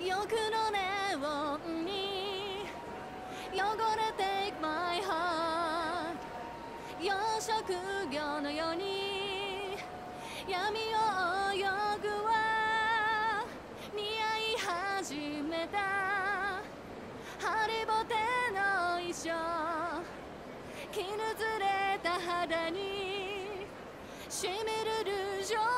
欲のネオンに汚れていく My heart 養殖業のように闇を泳ぐは似合い始めたハリボテの衣装絹ずれた肌にしみるルージョ